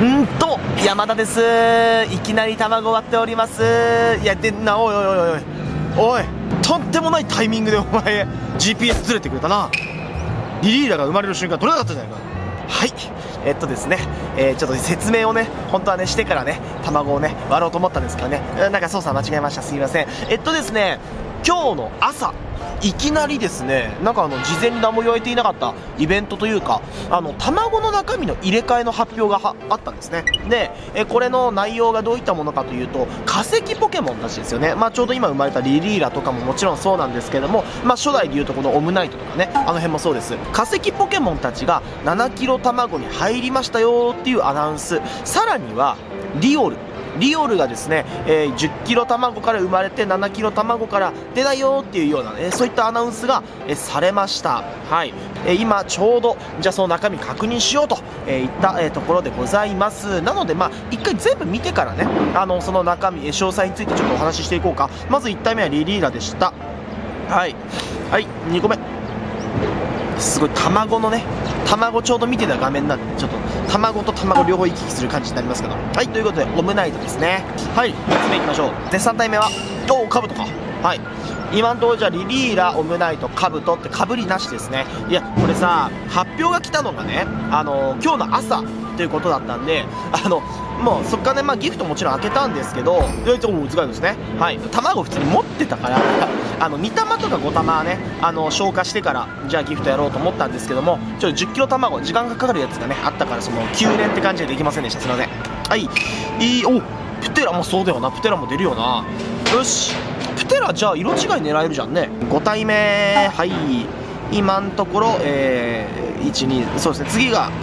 山田です。いきなり卵割っております。いや、でな、おいおいおいおいおい、とんでもないタイミングでお前 GPS ずれてくれたな。リリーラが生まれる瞬間取れなかったじゃないか。はい、ですね、ちょっと説明をね、本当はね、してからね、卵をね、割ろうと思ったんですけどね、なんか操作間違えました。すいません。ですね、今日の朝、いきなりですね、なんか事前に何も言われていなかったイベントというか、卵の中身の入れ替えの発表があったんですね。で、これの内容がどういったものかというと、化石ポケモンたちですよね。まあちょうど今生まれたリリーラとかももちろんそうなんですけども、まあ初代でいうとこのオムナイトとかね、あの辺もそうです。化石ポケモンたちが7キロ卵に入りましたよっていうアナウンス。さらには、リオルがですね、10キロ卵から生まれて7キロ卵から出たよっていうようなね、そういったアナウンスが、されました。はい。今ちょうど、じゃあその中身確認しようと、いった、ところでございます。なので、まあ、一回全部見てからね、その中身、詳細についてちょっとお話ししていこうか。まず1体目はリリーラでした。はい。はい、2個目。すごい卵のね、卵ちょうど見てた画面なんで、ね、ちょっと卵と卵両方行き来する感じになりますけど、はい、ということでオムナイトですね。はい、3つ目いきましょう。で3体目はカブトか。はい、今のところじゃあリリーラ、オムナイト、カブトってかぶりなしですね。いやこれさ、発表が来たのがね、今日の朝ということだったんで、もうそっからね、まあ、ギフトもちろん開けたんですけど、難しいですね。はい、卵普通に持ってたから2玉とか5玉はね、消化してからじゃあギフトやろうと思ったんですけども、ちょっと10キロ卵時間がかかるやつがねあったから、その9連って感じでできませんでした。すいません。はい、プテラもそうだよな。プテラも出るよな。よし、プテラじゃあ色違い狙えるじゃんね。5体目。はい、今んところ1、2、そうですね、次が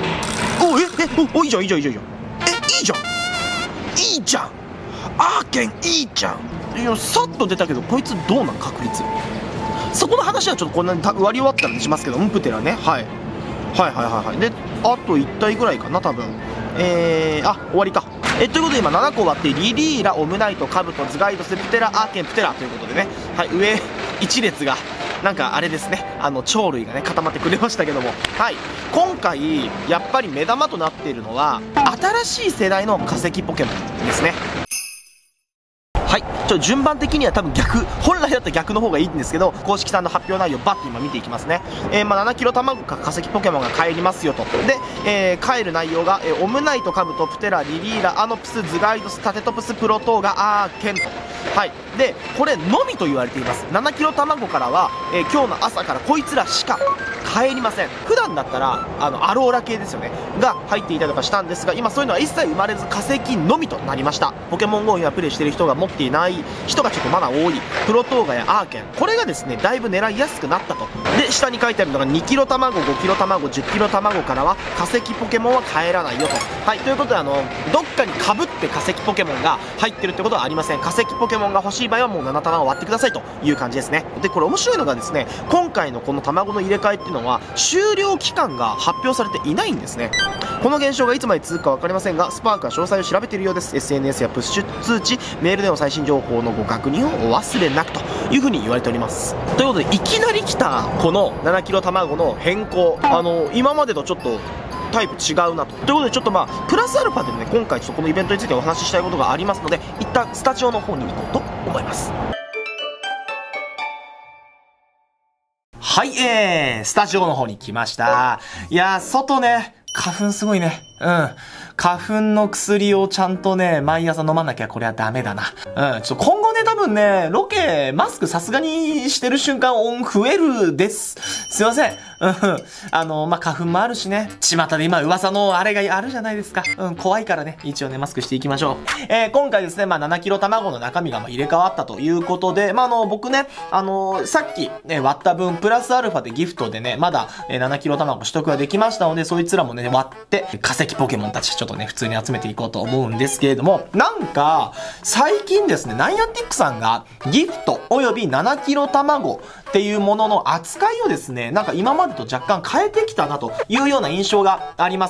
5。いいじゃんいいじゃんいいじゃんいいじゃんいいじゃんアーケンいいじゃん。いや、さっと出たけどこいつどうなん確率。そこの話はちょっとこんなに割り終わったらしますけど、プテラね。はいで、あと1体ぐらいかな多分。終わりか。ということで今7個割ってリリーラ、オムナイト、カブト、ズガイドス、プテラ、アーケン、プテラということでね、はい、上1列がなんかあれですね、鳥類がね固まってくれましたけども、はい、今回やっぱり目玉となっているのは新しい世代の化石ポケモンですね。はい、順番的には多分本来だったら逆の方がいいんですけど、公式さんの発表内容バッと今見ていきますね。7キロ卵か化石ポケモンが帰りますよと。で、帰る内容が、オムナイト、カブト、プテラ、リリーラ、アノプス、ズガイドス、タテトプス、プロトーガ、アーケンと。はい、でこれのみと言われています。7キロ卵からは、今日の朝からこいつらしか帰りません。普段だったらアローラ系ですよねが入っていたりとかしたんですが、今そういうのは一切生まれず化石のみとなりました。ポケモン GO 今プレイしている人が持っていない人がちょっとまだ多いプロトーガやアーケン、これがですねだいぶ狙いやすくなったと。で下に書いてあるのが2キロ卵、5キロ卵、10キロ卵からは化石ポケモンは帰らないよと。はい、ということでどっかにかぶって化石ポケモンが入ってるってことはありません。化石ポケモンが欲しい場合はもう7玉を割ってくださいという感じですね。でこれ面白いのがですね、今回のこの卵の入れ替えっていうのは終了期間が発表されていないんですね。この現象がいつまで続くか分かりませんが、スパークは詳細を調べているようです。 SNS やプッシュ通知、メールでの最新情報のご確認をお忘れなくというふうに言われております。ということでいきなり来たこの7キロ卵の変更、今までとちょっとタイプ違うなと。ということでちょっとプラスアルファでね、今回ちょっとこのイベントについてお話ししたいことがありますので、一旦スタジオの方に行こうと思います。はい、スタジオの方に来ました。いやー、外ね、花粉すごいね。花粉の薬をちゃんとね、毎朝飲まなきゃこれはダメだな。ちょっと今後ね、多分ね、ロケ、マスクさすがにしてる瞬間音増えるです。すいません。花粉もあるしね。巷で今噂のあれがあるじゃないですか。怖いからね、一応ね、マスクしていきましょう。今回ですね、7キロ卵の中身が入れ替わったということで、僕ね、さっき、ね、割った分、プラスアルファでギフトでね、まだ、7キロ卵取得ができましたので、そいつらもね、割って、化石ポケモンたち、ちょっとね、普通に集めていこうと思うんですけれども、なんか、最近ですね、ナイアンティックさんが、ギフト、および7キロ卵っていうものの扱いをですね、なんか今までと若干変えてきたなというような印象があります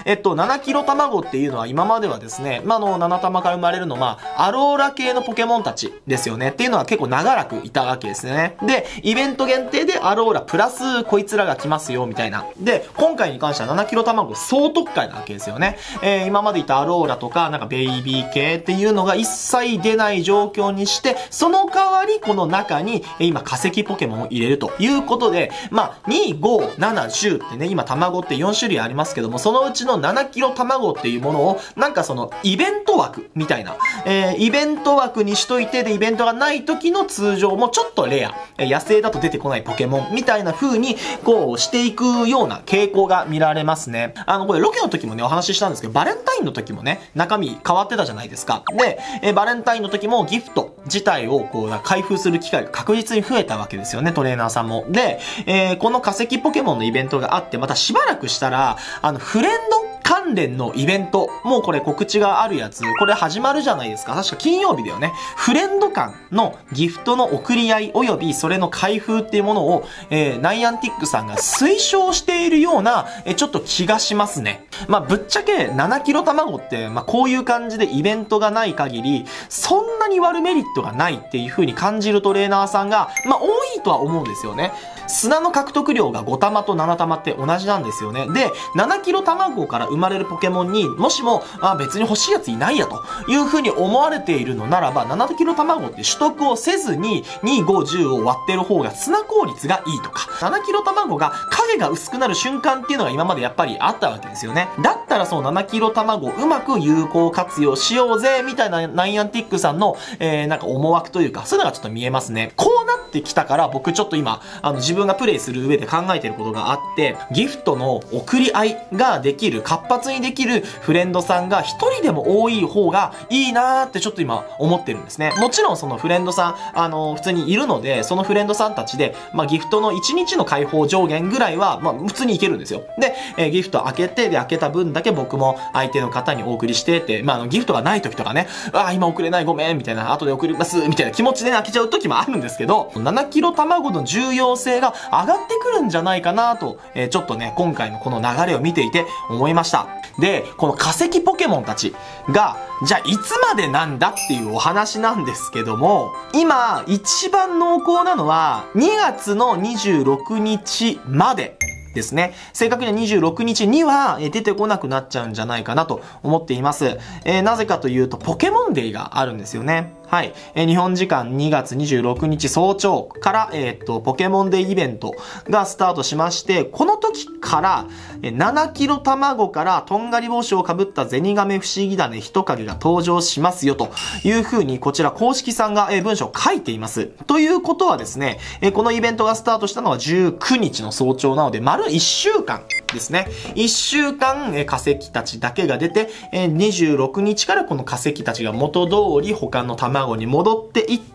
。7キロ卵っていうのは今まではですね、7玉から生まれるの、アローラ系のポケモンたちですよね。っていうのは結構長らくいたわけですね。で、イベント限定でアローラプラスこいつらが来ますよ、みたいな。で、今回に関しては7キロ卵総特会なわけですよね。今までいたアローラとか、なんかベイビー系っていうのが一切出ない状況にして、その代わりこの中に、今化石ポケモンを入れるということで、2、5、7、10ってね、今卵って4種類ありますけども、そのうちの7キロ卵っていうものを、なんかそのイベント枠みたいな、イベント枠にしといて、で、イベントがない時の通常もちょっとレア、野生だと出てこないポケモンみたいな風に、こうしていくような傾向が見られますね。これロケの時もね、お話ししたんですけど、バレンタインの時もね、中身変わってたじゃないですか。で、バレンタインの時もギフト自体をこう、開封する機会が確実に増えたわけですよね、トレーナーさんも。で、この化石ポケモンのイベントがあって、またしばらくしたら、フレンド関連のイベント、もうこれ告知があるやつ、これ始まるじゃないですか。確か金曜日だよね。フレンド間のギフトの送り合い及びそれの開封っていうものを、ナイアンティックさんが推奨しているような、ちょっと気がしますね。ぶっちゃけ7キロ卵って、こういう感じでイベントがない限り、そんなに割るメリットがないっていう風に感じるトレーナーさんが、多いとは思うんですよね。砂の獲得量が5玉と7玉って同じなんですよね。で、7キロ卵から生まれるポケモンにもしも別に欲しいやついないやという風に思われているのならば、7キロ卵って取得をせずに2、5、10を割ってる方が砂効率がいいとか、7キロ卵が影が薄くなる瞬間っていうのが今までやっぱりあったわけですよね。だったらその7キロ卵をうまく有効活用しようぜみたいなナイアンティックさんの、なんか思惑というか、そういうのがちょっと見えますね。こうなってきたから僕ちょっと今自分がプレイする上で考えてることがあって、ギフトの送り合いができる、活発にできるフレンドさんが一人でも多い方がいいなーってちょっと今思ってるんですね。もちろんそのフレンドさん、普通にいるので、そのフレンドさんたちで、ギフトの1日の開放上限ぐらいは、普通にいけるんですよ。で、ギフト開けて、で、開けた分だけ僕も相手の方にお送りしてって、ギフトがない時とかね、今送れないごめん、みたいな、後で送ります、みたいな気持ちで開けちゃう時もあるんですけど、7キロ卵の重要性が上がってくるんじゃないかなと、ちょっとね、今回のこの流れを見ていて思いました。で、この化石ポケモンたちが、じゃあいつまでなんだっていうお話なんですけども、今、一番濃厚なのは、2月の26日まで。ですね。正確には26日には出てこなくなっちゃうんじゃないかなと思っています。なぜかというと、ポケモンデーがあるんですよね。はい。日本時間2月26日早朝から、ポケモンデーイベントがスタートしまして、この時から、7キロ卵からとんがり帽子をかぶったゼニガメ不思議種人影が登場しますよという風に、こちら公式さんが文章を書いています。ということはですね、このイベントがスタートしたのは19日の早朝なので、丸1週間ですね。1週間、化石たちだけが出て、26日からこの化石たちが元通り他の卵に戻っていって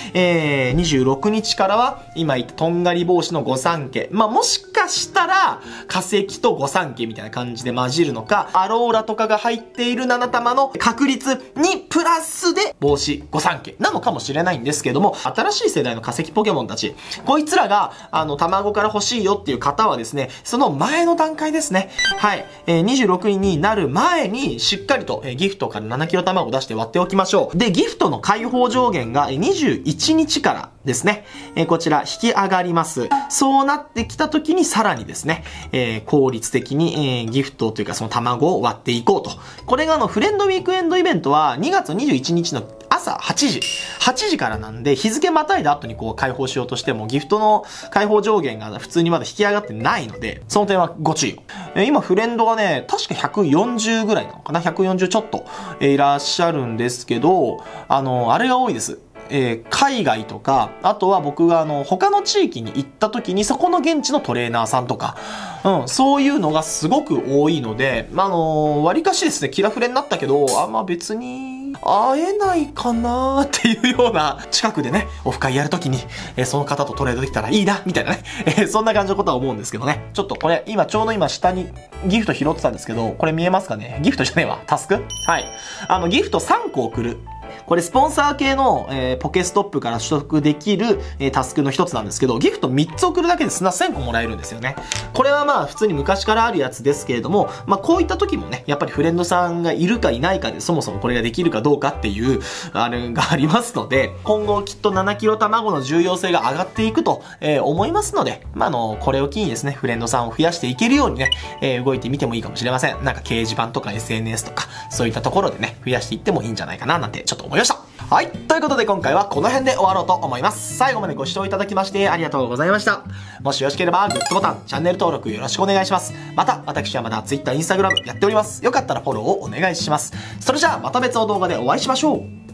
、26日からは今言ったとんがり帽子の御三家。もしかしたら化石と御三家みたいな感じで混じるのか、アローラとかが入っている7玉の確率にプラスで帽子御三家なのかもしれないんですけども、新しい世代の化石ポケモンたち、こいつらが卵から欲しいよっていう方はですね、その前の段階ですね。はい。26日になる前にしっかりとギフトから7キロ卵を出して割っておきましょう。で、ギフトの開放上限が21日からですね、こちら引き上がります。そうなってきた時にさらにですね、効率的に、ギフトというかその卵を割っていこうと。これがフレンドウィークエンドイベントは2月21日の朝8時からなんで、日付またいだ後にこう開放しようとしてもギフトの開放上限が普通にまだ引き上がってないので、その点はご注意を。今フレンドがね、確か140ぐらいなのかな、140ちょっと、いらっしゃるんですけど、あれが多いです。海外とか、あとは僕が他の地域に行った時にそこの現地のトレーナーさんとか、そういうのがすごく多いので、割かしですね、キラフレになったけど、別に、会えないかなーっていうような、近くでね、オフ会やるときに、その方とトレードできたらいいな、みたいなね、そんな感じのことは思うんですけどね。ちょっとこれ、ちょうど今下にギフト拾ってたんですけど、これ見えますかね？ギフトじゃねえわ。タスク？はい。ギフト3個送る。 これスポンサー系の、ポケストップから取得できる、タスクの一つなんですけど、ギフト3つ送るだけで砂1000個もらえるんですよね。これはまあ普通に昔からあるやつですけれども、まあこういった時もね、やっぱりフレンドさんがいるかいないかでそもそもこれができるかどうかっていう、あれがありますので、今後きっと7キロ卵の重要性が上がっていくと、思いますので、まあこれを機にですね、フレンドさんを増やしていけるようにね、動いてみてもいいかもしれません。なんか掲示板とか SNS とか、そういったところでね、増やしていってもいいんじゃないかななんてちょっと思いました。はい。ということで今回はこの辺で終わろうと思います。最後までご視聴いただきましてありがとうございました。もしよろしければグッドボタン、チャンネル登録よろしくお願いします。また、私はまだ Twitter、Instagram やっております。よかったらフォローをお願いします。それじゃあまた別の動画でお会いしましょう。